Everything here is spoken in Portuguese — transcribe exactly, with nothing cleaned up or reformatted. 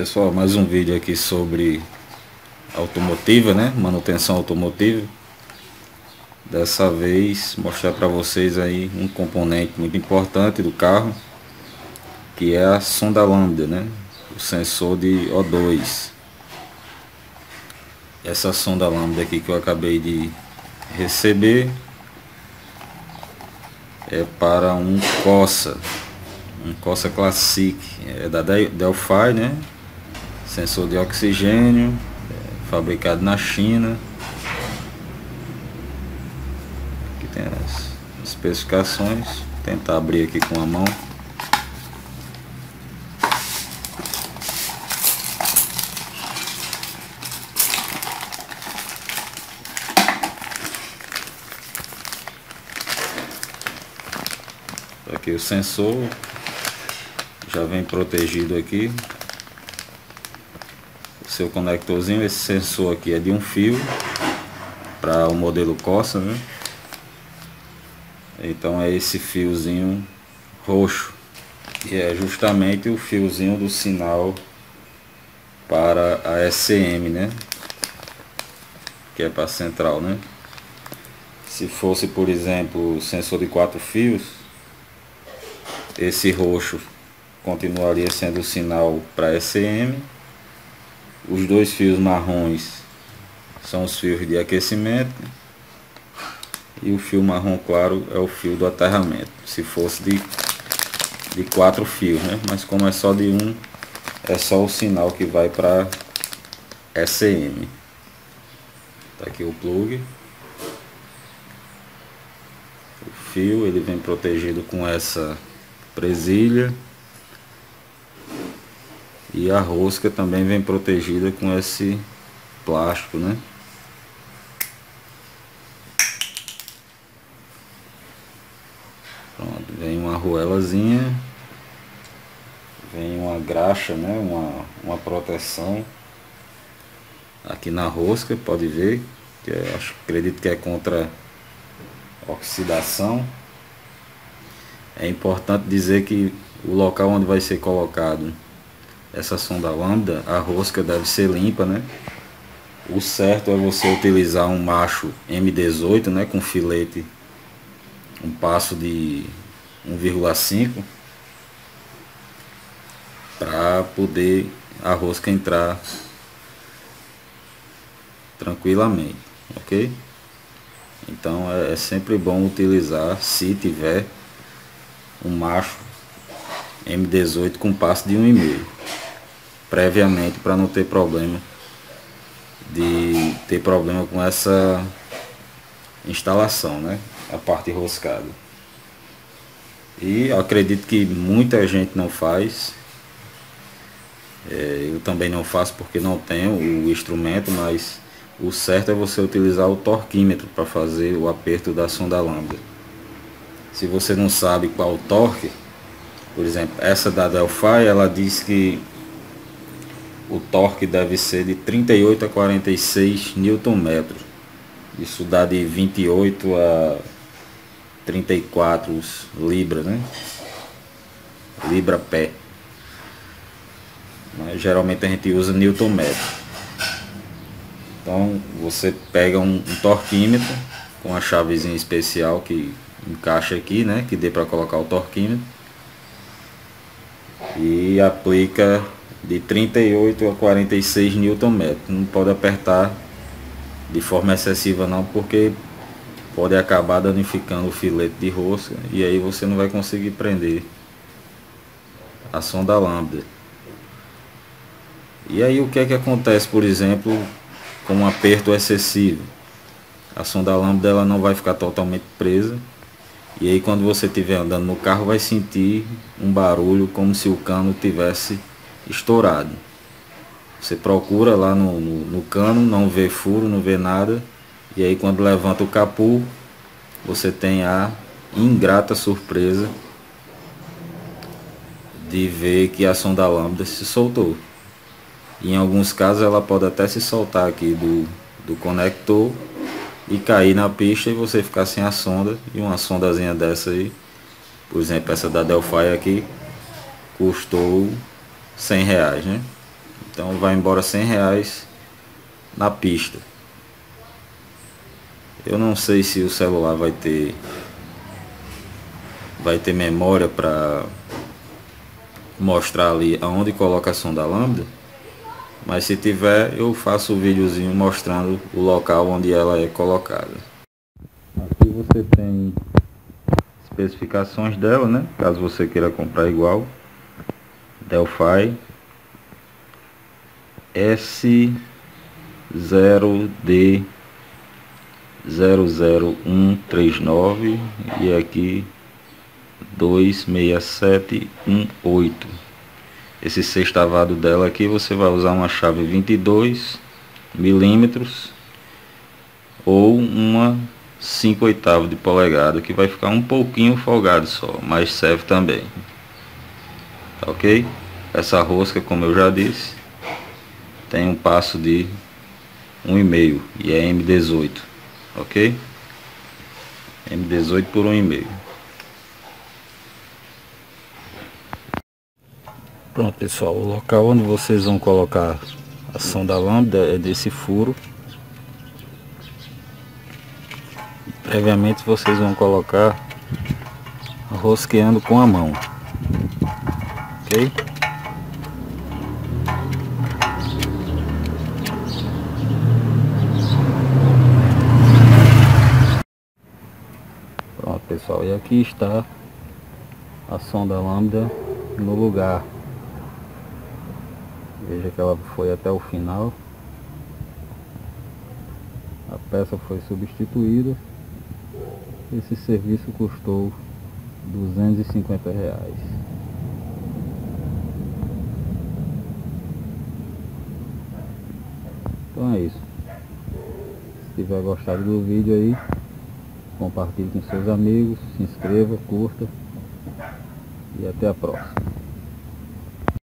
Pessoal, mais um vídeo aqui sobre automotiva, né? Manutenção automotiva. Dessa vez mostrar para vocês aí um componente muito importante do carro, que é a sonda lambda, né? O sensor de O dois. Essa sonda lambda aqui que eu acabei de receber é para um Corsa, um Corsa Classic, é da Delphi, né? Sensor de oxigênio, é, fabricado na China. Aqui tem as especificações. Vou tentar abrir aqui com a mão. Aqui o sensor já vem protegido aqui. Seu conectorzinho, esse sensor aqui é de um fio para o modelo Corsa, né? Então é esse fiozinho roxo, que é justamente o fiozinho do sinal para a S M, né? Que é para a central, né? Se fosse, por exemplo, sensor de quatro fios, esse roxo continuaria sendo o sinal para a S M. Os dois fios marrons são os fios de aquecimento e o fio marrom claro é o fio do aterramento, se fosse de, de quatro fios, né? Mas como é só de um, é só o sinal que vai para S M. Tá aqui o plug. O fio ele vem protegido com essa presilha. E a rosca também vem protegida com esse plástico, né? Pronto, vem uma arruelazinha, vem uma graxa, né? Uma, uma proteção aqui na rosca, pode ver, que é, acho, acredito que é contra oxidação. É importante dizer que o local onde vai ser colocado essa sonda lambda, a rosca deve ser limpa, né? O certo é você utilizar um macho M dezoito, né? Com filete, um passo de um vírgula cinco, para poder a rosca entrar tranquilamente, ok? Então é, é sempre bom utilizar, se tiver, um macho M dezoito com passo de um e meio. Previamente, para não ter problema de ter problema com essa instalação, né? A parte roscada. E eu acredito que muita gente não faz. É, eu também não faço porque não tenho o instrumento, mas o certo é você utilizar o torquímetro para fazer o aperto da sonda lambda. Se você não sabe qual o torque, por exemplo, essa da Delphi, ela diz que o torque deve ser de trinta e oito a quarenta e seis newton metros. Isso dá de vinte e oito a trinta e quatro libras, né? Libra pé. Mas geralmente a gente usa newton metro. Então você pega um, um torquímetro com a chavezinha especial que encaixa aqui, né? Que dê para colocar o torquímetro. E aplica de trinta e oito a quarenta e seis newton metros. Não pode apertar de forma excessiva não, porque pode acabar danificando o filete de rosca e aí você não vai conseguir prender a sonda lambda. E aí o que é que acontece, por exemplo, com um aperto excessivo? A sonda lambda ela não vai ficar totalmente presa. E aí quando você estiver andando no carro vai sentir um barulho como se o cano tivesse estourado. Você procura lá no, no, no cano, não vê furo, não vê nada. E aí quando levanta o capô, você tem a ingrata surpresa de ver que a sonda lambda se soltou. E em alguns casos ela pode até se soltar aqui do, do conector e cair na pista e você ficar sem a sonda. E uma sondazinha dessa aí, por exemplo essa da Delphi aqui, custou cem reais, né? Então vai embora cem reais na pista. Eu não sei se o celular vai ter vai ter memória para mostrar ali aonde coloca a sonda lambda, mas se tiver, eu faço o videozinho mostrando o local onde ela é colocada. Aqui você tem especificações dela, né? Caso você queira comprar igual. Delphi S zero D zero zero um três nove e aqui dois seis sete um oito. Esse sextavado dela aqui você vai usar uma chave vinte e dois milímetros ou uma cinco oitavos de polegada, que vai ficar um pouquinho folgado só, mas serve também. Tá ok? Essa rosca, como eu já disse, tem um passo de um e meio e é M dezoito, ok? M dezoito por um e meio. Pronto, pessoal, o local onde vocês vão colocar a sonda lambda é desse furo. Previamente vocês vão colocar rosqueando com a mão, ok? Pronto, pessoal, e aqui está a sonda lambda no lugar. Veja que ela foi até o final. A peça foi substituída. Esse serviço custou duzentos e cinquenta reais. Então é isso. Se tiver gostado do vídeo aí, compartilhe com seus amigos, se inscreva, curta e até a próxima.